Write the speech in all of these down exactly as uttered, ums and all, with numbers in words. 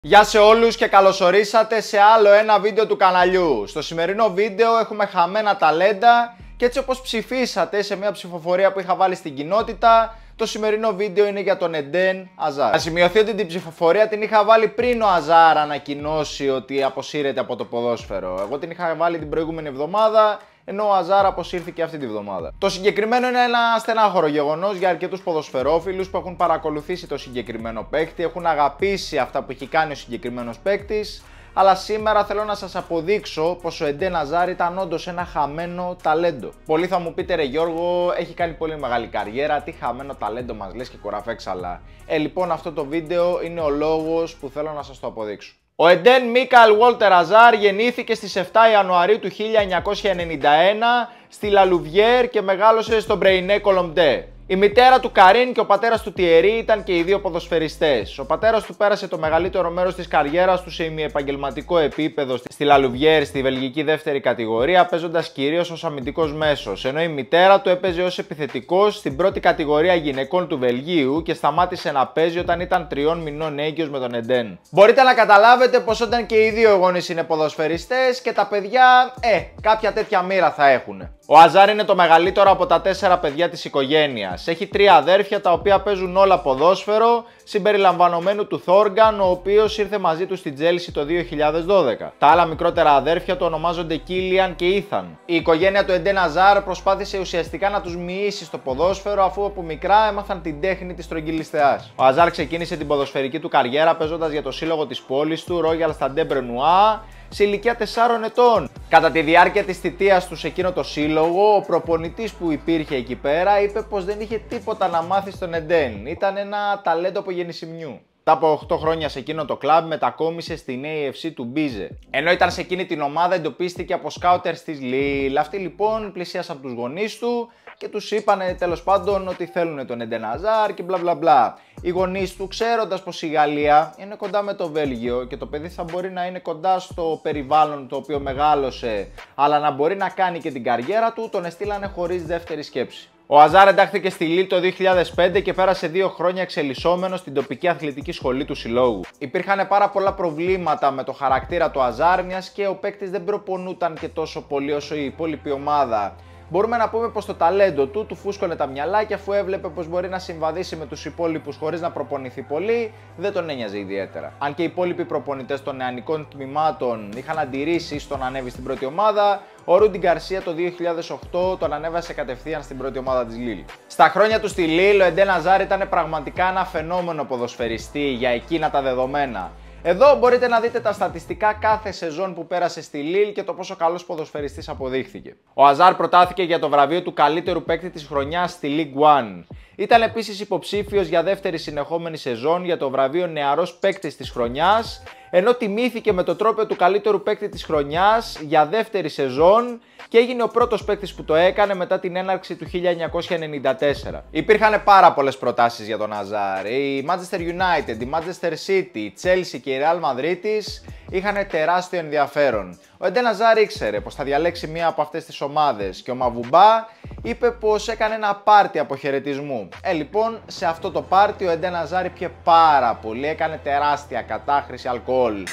Γεια σε όλους και καλωσορίσατε σε άλλο ένα βίντεο του καναλιού. Στο σημερινό βίντεο έχουμε χαμένα ταλέντα και έτσι όπως ψηφίσατε σε μια ψηφοφορία που είχα βάλει στην κοινότητα, το σημερινό βίντεο είναι για τον Eden Hazard. Να σημειωθεί ότι την ψηφοφορία την είχα βάλει πριν ο Hazard ανακοινώσει ότι αποσύρεται από το ποδόσφαιρο. Εγώ την είχα βάλει την προηγούμενη εβδομάδα, ενώ ο Hazard αποσύρθηκε αυτή τη βδομάδα. Το συγκεκριμένο είναι ένα στενάχωρο γεγονός για αρκετούς ποδοσφαιρόφιλους που έχουν παρακολουθήσει το συγκεκριμένο παίκτη, έχουν αγαπήσει αυτά που έχει κάνει ο συγκεκριμένος παίκτης. Αλλά σήμερα θέλω να σας αποδείξω πως ο Eden Hazard ήταν όντως ένα χαμένο ταλέντο. Πολλοί θα μου πείτε, ρε Γιώργο, έχει κάνει πολύ μεγάλη καριέρα, τι χαμένο ταλέντο μας λες και κοραφέξαλα. Ε, λοιπόν, αυτό το βίντεο είναι ο λόγος που θέλω να σας το αποδείξω. Ο Eden Michael Walter Hazard γεννήθηκε στις επτά Ιανουαρίου του χίλια εννιακόσια ενενήντα ένα στη La Louvière και μεγάλωσε στο Braine-Colombes. Η μητέρα του Καρίν και ο πατέρας του Τιερί ήταν και οι δύο ποδοσφαιριστές. Ο πατέρας του πέρασε το μεγαλύτερο μέρος της καριέρας του σε ημιεπαγγελματικό επίπεδο στη La Louvière, στη βελγική δεύτερη κατηγορία, παίζοντας κυρίως ως αμυντικός μέσος. Ενώ η μητέρα του έπαιζε ως επιθετικός στην πρώτη κατηγορία γυναικών του Βελγίου και σταμάτησε να παίζει όταν ήταν τριών μηνών έγκυος με τον Eden. Μπορείτε να καταλάβετε πως όταν και οι δύο γονείς είναι ποδοσφαιριστές και τα παιδιά, ε, κάποια τέτοια μοίρα θα έχουν. Ο Hazard είναι το μεγαλύτερο από τα τέσσερα παιδιά της οικογένειας. Έχει τρία αδέρφια τα οποία παίζουν όλα ποδόσφαιρο, συμπεριλαμβανομένου του Thorgan, ο οποίος ήρθε μαζί του στην Chelsea το δύο χιλιάδες δώδεκα. Τα άλλα μικρότερα αδέρφια του ονομάζονται Killian και Ethan. Η οικογένεια του Eden Hazard προσπάθησε ουσιαστικά να τους μοιήσει στο ποδόσφαιρο, αφού από μικρά έμαθαν την τέχνη της στρογγυλής θεάς. Ο Hazard ξεκίνησε την ποδοσφαιρική του καριέρα παίζοντας για το σύλλογο της πόλης του, Royal Stade Brennois, σε ηλικία τεσσάρων ετών. Κατά τη διάρκεια της θητείας του σε εκείνο το σύλλογο, ο προπονητής που υπήρχε εκεί πέρα είπε πως δεν είχε τίποτα να μάθει στον Eden. Ήταν ένα ταλέντο από γεννησιμιού. Μετά από οκτώ χρόνια σε εκείνο το κλαμπ μετακόμισε στην έι εφ σι του Μπίζε. Ενώ ήταν σε εκείνη την ομάδα εντοπίστηκε από σκάουτερς της Lille. Αυτοί λοιπόν πλησίασαν από τους γονείς του και τους είπανε τέλος πάντων ότι θέλουν τον Eden Hazard και μπλα μπλα μπλα. Οι γονείς του, ξέροντας πως η Γαλλία είναι κοντά με το Βέλγιο και το παιδί θα μπορεί να είναι κοντά στο περιβάλλον το οποίο μεγάλωσε, αλλά να μπορεί να κάνει και την καριέρα του, τον εστήλανε χωρίς δεύτερη σκέψη. Ο Hazard εντάχθηκε στη Lille το δύο χιλιάδες πέντε και πέρασε δύο χρόνια εξελισσόμενος στην τοπική αθλητική σχολή του συλλόγου. Υπήρχαν πάρα πολλά προβλήματα με το χαρακτήρα του Hazard, μιας και ο παίκτης δεν προπονούταν και τόσο πολύ όσο η υπόλοιπη ομάδα. Μπορούμε να πούμε πως το ταλέντο του του φούσκωνε τα μυαλά και αφού έβλεπε πως μπορεί να συμβαδίσει με τους υπόλοιπους χωρίς να προπονηθεί πολύ, δεν τον ένοιαζε ιδιαίτερα. Αν και οι υπόλοιποι προπονητές των νεανικών τμήματων είχαν αντιρρήσει στο να ανέβει στην πρώτη ομάδα, ο Ρούντι Γκαρσία το δύο χιλιάδες οκτώ τον ανέβασε κατευθείαν στην πρώτη ομάδα της Lille. Στα χρόνια του στη Lille, ο Eden Hazard ήταν πραγματικά ένα φαινόμενο ποδοσφαιριστή για εκείνα τα δεδομένα. Εδώ μπορείτε να δείτε τα στατιστικά κάθε σεζόν που πέρασε στη Lille και το πόσο καλός ποδοσφαιριστής αποδείχθηκε. Ο Hazard προτάθηκε για το βραβείο του καλύτερου παίκτη της χρονιάς στη League One. Ήταν επίσης υποψήφιος για δεύτερη συνεχόμενη σεζόν για το βραβείο νεαρός παίκτης της χρονιάς, ενώ τιμήθηκε με το τρόπαιο του καλύτερου παίκτη της χρονιάς για δεύτερη σεζόν και έγινε ο πρώτος παίκτης που το έκανε μετά την έναρξη του χίλια εννιακόσια ενενήντα τέσσερα. Υπήρχαν πάρα πολλές προτάσεις για τον Hazard. Η Manchester United, η Manchester City, η Chelsea και η Real Madrid είχαν τεράστιο ενδιαφέρον. Ο Eden Hazard ήξερε πως θα διαλέξει μία από αυτές τις ομάδες και ο Μαβουμπά είπε πως έκανε ένα πάρτι αποχαιρετισμού. Ε, λοιπόν, σε αυτό το πάρτι ο Eden Hazard ήπιε πάρα πολύ, έκανε τεράστια κατάχρηση αλκοόλ.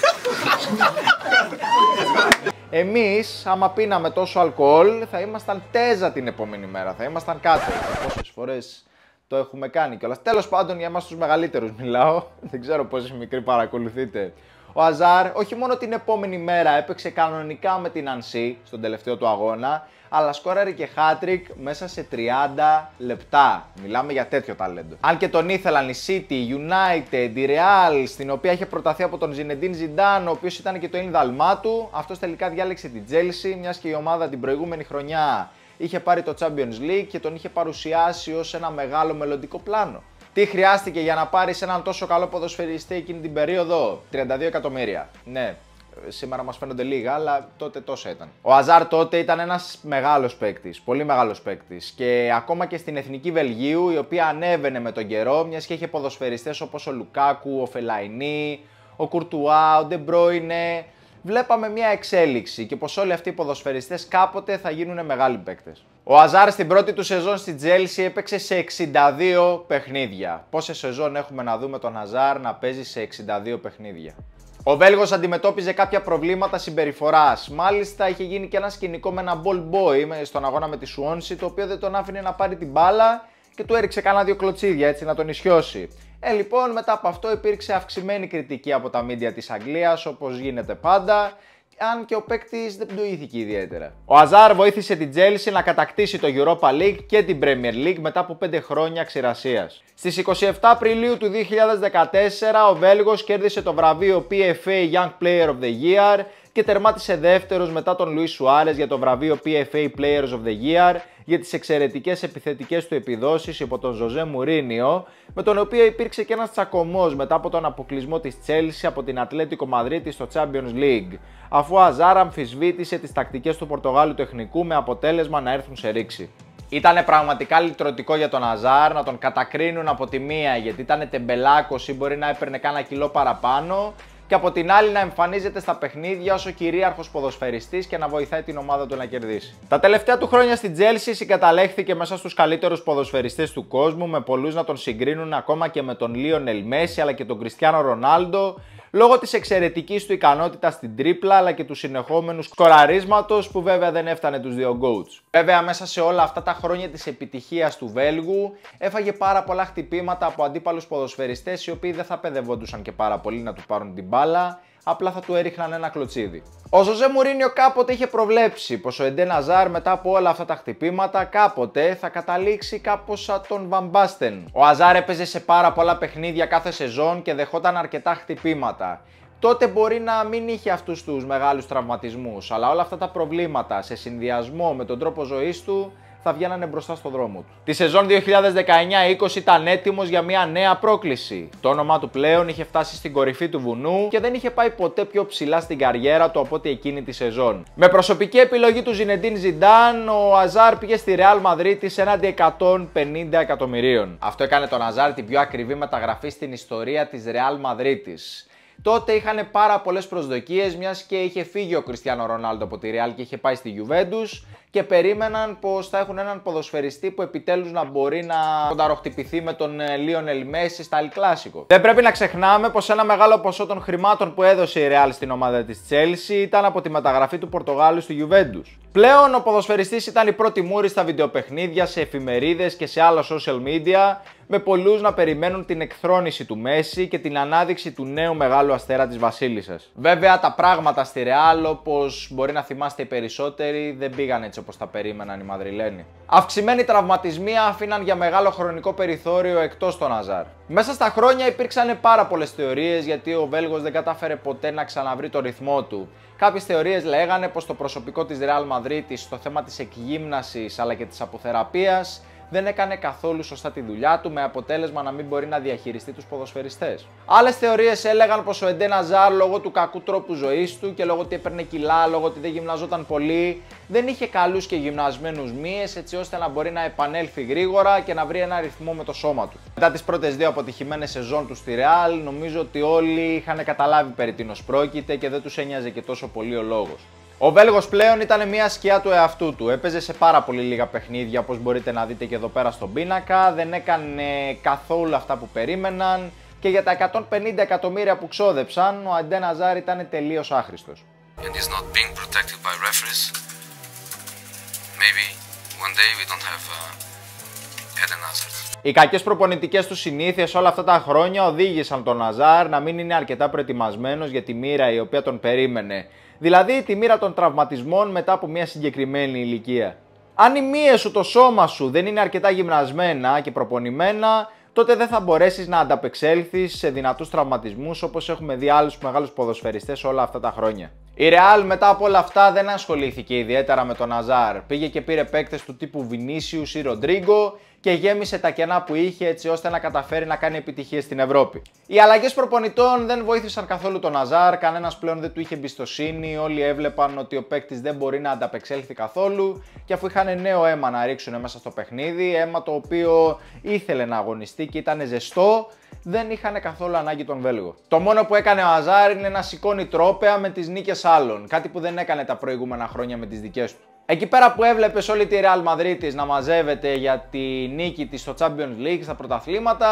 Εμείς, άμα πίναμε τόσο αλκοόλ, θα ήμασταν τέζα την επόμενη μέρα, θα ήμασταν κάτω. Πόσες φορές το έχουμε κάνει κιόλας. Τέλος πάντων, για εμάς τους μεγαλύτερους μιλάω, δεν ξέρω πόσοι μικροί παρακολουθείτε. Ο Hazard όχι μόνο την επόμενη μέρα έπαιξε κανονικά με την Nancy στον τελευταίο του αγώνα, αλλά σκόραρε και hat-trick μέσα σε τριάντα λεπτά. Μιλάμε για τέτοιο ταλέντο. Αν και τον ήθελαν η City, η United, η Real, στην οποία είχε προταθεί από τον Zinedine Zidane, ο οποίος ήταν και το ίνδαλμά του, αυτός τελικά διάλεξε την Chelsea, μιας και η ομάδα την προηγούμενη χρονιά είχε πάρει το Champions League και τον είχε παρουσιάσει ως ένα μεγάλο μελλοντικό πλάνο. Τι χρειάστηκε για να πάρεις έναν τόσο καλό ποδοσφαιριστή εκείνη την περίοδο? τριάντα δύο εκατομμύρια. Ναι, σήμερα μας φαίνονται λίγα, αλλά τότε τόσα ήταν. Ο Hazard τότε ήταν ένας μεγάλος παίκτης, πολύ μεγάλος παίκτης. Και ακόμα και στην εθνική Βελγίου, η οποία ανέβαινε με τον καιρό, μιας και είχε ποδοσφαιριστές όπως ο Λουκάκου, ο Φελαϊνί, ο Κουρτουά, ο Ντε Μπρόινε. Βλέπαμε μια εξέλιξη και πως όλοι αυτοί οι ποδοσφαιριστές κάποτε θα γίνουν μεγάλοι παίκτες. Ο Hazard στην πρώτη του σεζόν στη Chelsea έπαιξε σε εξήντα δύο παιχνίδια. Πόσες σεζόν έχουμε να δούμε τον Hazard να παίζει σε εξήντα δύο παιχνίδια? Ο Βέλγος αντιμετώπιζε κάποια προβλήματα συμπεριφοράς. Μάλιστα είχε γίνει και ένα σκηνικό με ένα ball boy στον αγώνα με τη Swansea, το οποίο δεν τον άφηνε να πάρει την μπάλα και του έριξε κάνα δύο κλωτσίδια έτσι να τον ισιώσει. Ε, λοιπόν, μετά από αυτό υπήρξε αυξημένη κριτική από τα media της Αγγλίας, όπως γίνεται πάντα, αν και ο παίκτης δεν πτωήθηκε ιδιαίτερα. Ο Αζάρ βοήθησε την Chelsea να κατακτήσει το Europa League και την Premier League μετά από πέντε χρόνια ξηρασίας. Στις είκοσι επτά Απριλίου του δύο χιλιάδες δεκατέσσερα ο Βέλγος κέρδισε το βραβείο πι εφ έι Young Player of the Year και τερμάτισε δεύτερος μετά τον Λουίς Σουάρες για το βραβείο πι εφ έι Players of the Year για τις εξαιρετικές επιθετικές του επιδόσεις υπό τον Ζωζέ Μουρίνιο, με τον οποίο υπήρξε και ένας τσακωμός μετά από τον αποκλεισμό της Chelsea από την Ατλέτικο Μαδρίτη στο Champions League, αφού ο Αζάρ αμφισβήτησε τις τακτικές του Πορτογάλου τεχνικού με αποτέλεσμα να έρθουν σε ρήξη. Ήτανε πραγματικά λυτρωτικό για τον Αζάρ να τον κατακρίνουν από τη μία γιατί ήταν τεμπελάκος ή μπορεί να έπαιρνε κάνα κιλό παραπάνω, και από την άλλη να εμφανίζεται στα παιχνίδια ως ο κυρίαρχος ποδοσφαιριστής και να βοηθάει την ομάδα του να κερδίσει. Τα τελευταία του χρόνια στην Chelsea συγκαταλέχθηκε μέσα στους καλύτερους ποδοσφαιριστές του κόσμου, με πολλούς να τον συγκρίνουν ακόμα και με τον Λίονελ Μέση αλλά και τον Κριστιάνο Ρονάλντο, λόγω της εξαιρετικής του ικανότητας στην τρίπλα αλλά και του συνεχόμενου σκοραρίσματος που βέβαια δεν έφτανε τους δύο goats. Βέβαια μέσα σε όλα αυτά τα χρόνια της επιτυχίας του Βέλγου έφαγε πάρα πολλά χτυπήματα από αντίπαλους ποδοσφαιριστές οι οποίοι δεν θα παιδευόντουσαν και πάρα πολύ να του πάρουν την μπάλα, απλά θα του έριχναν ένα κλωτσίδι. Ο Ζωζέ Μουρίνιο κάποτε είχε προβλέψει πως ο Εντέν Αζάρ μετά από όλα αυτά τα χτυπήματα κάποτε θα καταλήξει κάπως σαν τον Βαν Μπάστεν. Ο Αζάρ έπαιζε σε πάρα πολλά παιχνίδια κάθε σεζόν και δεχόταν αρκετά χτυπήματα. Τότε μπορεί να μην είχε αυτούς τους μεγάλους τραυματισμούς, αλλά όλα αυτά τα προβλήματα σε συνδυασμό με τον τρόπο ζωής του θα βγαίνανε μπροστά στο δρόμο του. Τη σεζόν δύο χιλιάδες δεκαεννιά είκοσι ήταν έτοιμος για μια νέα πρόκληση. Το όνομά του πλέον είχε φτάσει στην κορυφή του βουνού και δεν είχε πάει ποτέ πιο ψηλά στην καριέρα του από ό,τι εκείνη τη σεζόν. Με προσωπική επιλογή του Ζινεντίν Ζιντάν, ο Αζάρ πήγε στη Ρεάλ Μαδρίτης έναντι εκατόν πενήντα εκατομμυρίων. Αυτό έκανε τον Αζάρ την πιο ακριβή μεταγραφή στην ιστορία της Ρεάλ Μαδρίτης. Τότε είχαν πάρα πολλές προσδοκίες, μιας και είχε φύγει ο Κριστιάνο Ρονάλντο από τη Real και είχε πάει στη Juventus και περίμεναν πως θα έχουν έναν ποδοσφαιριστή που επιτέλους να μπορεί να κονταροχτυπηθεί με τον Λίονελ Μέση στα El Clasico. Δεν πρέπει να ξεχνάμε πως ένα μεγάλο ποσό των χρημάτων που έδωσε η Real στην ομάδα της Chelsea ήταν από τη μεταγραφή του Πορτογάλου στη Juventus. Πλέον ο ποδοσφαιριστής ήταν η πρώτη μούρη στα βιντεοπαιχνίδια, σε εφημερίδες και σε άλλα social media, με πολλούς να περιμένουν την εκθρόνηση του Μέση και την ανάδειξη του νέου μεγάλου αστέρα της Βασίλισσας. Βέβαια τα πράγματα στη Real, όπως μπορεί να θυμάστε οι περισσότεροι, δεν πήγαν έτσι όπως τα περίμεναν οι Μαδριλένοι. Αυξημένοι τραυματισμοί αφήναν για μεγάλο χρονικό περιθώριο εκτός τον Αζάρ. Μέσα στα χρόνια υπήρξαν πάρα πολλές θεωρίες γιατί ο Βέλγος δεν κατάφερε ποτέ να ξαναβρει το ρυθμό του. Κάποιες θεωρίες λέγανε πως το προσωπικό της Real Μαδρίτης στο θέμα της εκγύμνασης αλλά και της αποθεραπείας δεν έκανε καθόλου σωστά τη δουλειά του, με αποτέλεσμα να μην μπορεί να διαχειριστεί τους ποδοσφαιριστές. Άλλες θεωρίες έλεγαν πως ο Εντέν Αζάρ, λόγω του κακού τρόπου ζωής του και λόγω ότι έπαιρνε κιλά, λόγω ότι δεν γυμναζόταν πολύ, δεν είχε καλούς και γυμνασμένους μύες έτσι ώστε να μπορεί να επανέλθει γρήγορα και να βρει ένα ρυθμό με το σώμα του. Μετά τις πρώτες δύο αποτυχημένες σεζόν του στη Real, νομίζω ότι όλοι είχαν καταλάβει περί τίνος πρόκειται και δεν τους ένοιαζε και τόσο πολύ ο λόγος. Ο Βέλγος πλέον ήταν μια σκιά του εαυτού του. Έπαιζε σε πάρα πολύ λίγα παιχνίδια, όπως μπορείτε να δείτε και εδώ πέρα στον πίνακα. Δεν έκανε καθόλου αυτά που περίμεναν και για τα εκατόν πενήντα εκατομμύρια που ξόδεψαν, ο Εντέν Αζάρ ήταν τελείως άχρηστος. Οι κακές προπονητικές του συνήθειες όλα αυτά τα χρόνια οδήγησαν τον Αζάρ να μην είναι αρκετά προετοιμασμένος για τη μοίρα η οποία τον περίμενε. Δηλαδή τη μοίρα των τραυματισμών μετά από μια συγκεκριμένη ηλικία. Αν οι μύες σου, το σώμα σου δεν είναι αρκετά γυμνασμένα και προπονημένα, τότε δεν θα μπορέσεις να ανταπεξέλθεις σε δυνατούς τραυματισμούς όπως έχουμε δει άλλους μεγάλους ποδοσφαιριστές όλα αυτά τα χρόνια. Η Real μετά από όλα αυτά δεν ασχολήθηκε ιδιαίτερα με τον Αζάρ. Πήγε και πήρε παίκτες του τύπου Βινίσιους ή Ροντρίγκο και γέμισε τα κενά που είχε έτσι ώστε να καταφέρει να κάνει επιτυχίες στην Ευρώπη. Οι αλλαγές προπονητών δεν βοήθησαν καθόλου τον Αζάρ, κανένας πλέον δεν του είχε εμπιστοσύνη, όλοι έβλεπαν ότι ο παίκτης δεν μπορεί να ανταπεξέλθει καθόλου και αφού είχαν νέο αίμα να ρίξουν μέσα στο παιχνίδι, αίμα το οποίο ήθελε να αγωνιστεί και ήταν ζεστό, δεν είχαν καθόλου ανάγκη τον Βέλγο. Το μόνο που έκανε ο Αζάρ είναι να σηκώνει τρόπαια με τις νίκες άλλων, κάτι που δεν έκανε τα προηγούμενα χρόνια με τις δικές του. Εκεί πέρα που έβλεπες όλη τη Real Madrid να μαζεύεται για τη νίκη της στο Champions League, στα πρωταθλήματα,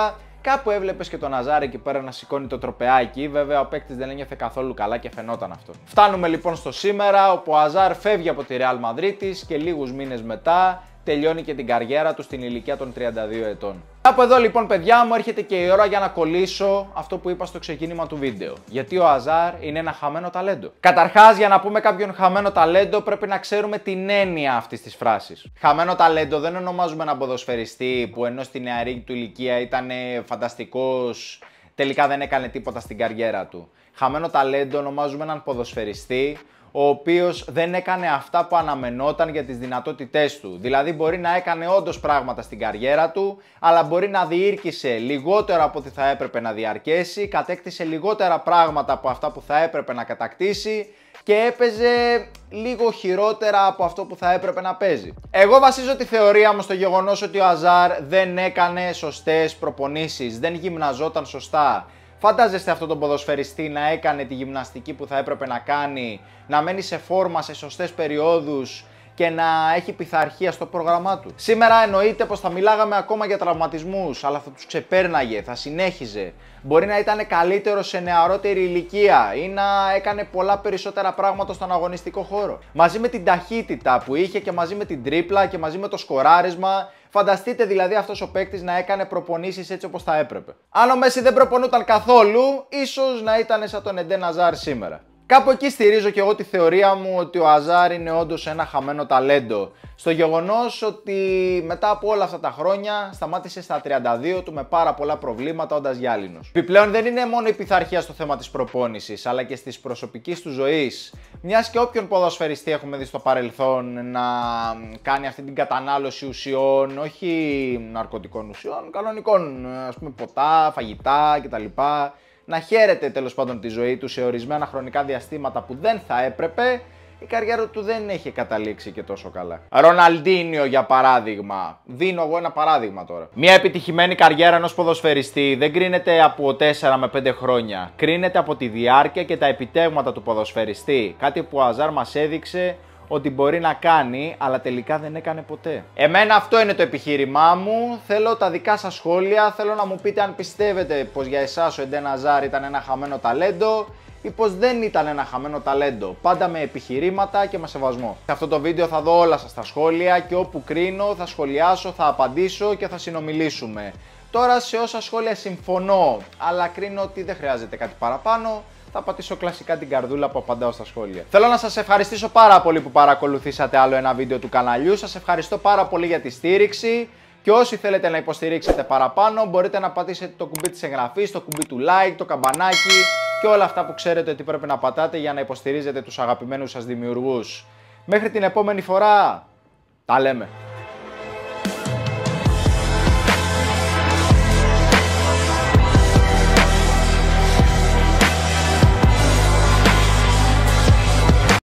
κάπου έβλεπες και τον Αζάρ εκεί πέρα να σηκώνει το τροπεάκι. Βέβαια, ο παίκτης δεν ένιωθε καθόλου καλά και φαινόταν αυτό. Φτάνουμε λοιπόν στο σήμερα, όπου ο Αζάρ φεύγει από τη Real Madrid και λίγους μήνες μετά τελειώνει και την καριέρα του στην ηλικία των τριάντα δύο ετών. Από εδώ λοιπόν, παιδιά μου, έρχεται και η ώρα για να κολλήσω αυτό που είπα στο ξεκίνημα του βίντεο. Γιατί ο Αζάρ είναι ένα χαμένο ταλέντο. Καταρχάς, για να πούμε κάποιον χαμένο ταλέντο, πρέπει να ξέρουμε την έννοια αυτής της φράσης. Χαμένο ταλέντο δεν ονομάζουμε έναν ποδοσφαιριστή που ενώ στη νεαρή του ηλικία ήταν φανταστικός, τελικά δεν έκανε τίποτα στην καριέρα του. Χαμένο ταλέντο ονομάζουμε έναν ποδοσφαιριστή ο οποίος δεν έκανε αυτά που αναμενόταν για τις δυνατότητές του. Δηλαδή μπορεί να έκανε όντως πράγματα στην καριέρα του, αλλά μπορεί να διήρκησε λιγότερο από ό,τι θα έπρεπε να διαρκέσει, κατέκτησε λιγότερα πράγματα από αυτά που θα έπρεπε να κατακτήσει και έπαιζε λίγο χειρότερα από αυτό που θα έπρεπε να παίζει. Εγώ βασίζω τη θεωρία μου στο γεγονός ότι ο Αζάρ δεν έκανε σωστές προπονήσεις, δεν γυμναζόταν σωστά. Φαντάζεστε αυτόν τον ποδοσφαιριστή να έκανε τη γυμναστική που θα έπρεπε να κάνει, να μένει σε φόρμα σε σωστές περιόδους και να έχει πειθαρχία στο πρόγραμμά του. Σήμερα εννοείται πως θα μιλάγαμε ακόμα για τραυματισμούς, αλλά θα τους ξεπέρναγε, θα συνέχιζε. Μπορεί να ήταν καλύτερο σε νεαρότερη ηλικία ή να έκανε πολλά περισσότερα πράγματα στον αγωνιστικό χώρο. Μαζί με την ταχύτητα που είχε και μαζί με την τρίπλα και μαζί με το σκοράρισμα, φανταστείτε δηλαδή αυτός ο παίκτης να έκανε προπονήσεις έτσι όπως θα έπρεπε. Αν ο Μέση δεν προπονούταν καθόλου, ίσως να ήταν σαν τον Εντέν Αζάρ σήμερα. Κάπου εκεί στηρίζω και εγώ τη θεωρία μου ότι ο Αζάρ είναι όντως ένα χαμένο ταλέντο. Στο γεγονός ότι μετά από όλα αυτά τα χρόνια σταμάτησε στα τριάντα δύο του με πάρα πολλά προβλήματα όντας γυάλινος. Επιπλέον δεν είναι μόνο η πειθαρχία στο θέμα της προπόνησης, αλλά και στις προσωπικής του ζωής. Μιας και όποιον ποδοσφαιριστή έχουμε δει στο παρελθόν να κάνει αυτή την κατανάλωση ουσιών, όχι ναρκωτικών ουσιών, κανονικών, ας πούμε ποτά, φαγητά κτλ. Να χαίρεται τέλος πάντων τη ζωή του σε ορισμένα χρονικά διαστήματα που δεν θα έπρεπε, η καριέρα του δεν έχει καταλήξει και τόσο καλά. Ροναλντίνιο για παράδειγμα. Δίνω εγώ ένα παράδειγμα τώρα. Μια επιτυχημένη καριέρα ενός ποδοσφαιριστή δεν κρίνεται από τέσσερα με πέντε χρόνια. Κρίνεται από τη διάρκεια και τα επιτεύγματα του ποδοσφαιριστή. Κάτι που ο Αζάρ μας έδειξε ότι μπορεί να κάνει, αλλά τελικά δεν έκανε ποτέ. Εμένα αυτό είναι το επιχείρημά μου. Θέλω τα δικά σας σχόλια. Θέλω να μου πείτε αν πιστεύετε πως για εσάς ο Εντέν Αζάρ ήταν ένα χαμένο ταλέντο ή πως δεν ήταν ένα χαμένο ταλέντο. Πάντα με επιχειρήματα και με σεβασμό. Σε αυτό το βίντεο θα δω όλα σας τα σχόλια και όπου κρίνω θα σχολιάσω, θα απαντήσω και θα συνομιλήσουμε. Τώρα σε όσα σχόλια συμφωνώ, αλλά κρίνω ότι δεν χρειάζεται κάτι παραπάνω, θα πατήσω κλασικά την καρδούλα που απαντάω στα σχόλια. Θέλω να σας ευχαριστήσω πάρα πολύ που παρακολουθήσατε άλλο ένα βίντεο του καναλιού. Σας ευχαριστώ πάρα πολύ για τη στήριξη και όσοι θέλετε να υποστηρίξετε παραπάνω μπορείτε να πατήσετε το κουμπί της εγγραφής, το κουμπί του like, το καμπανάκι και όλα αυτά που ξέρετε ότι πρέπει να πατάτε για να υποστηρίζετε τους αγαπημένους σας δημιουργούς. Μέχρι την επόμενη φορά, τα λέμε!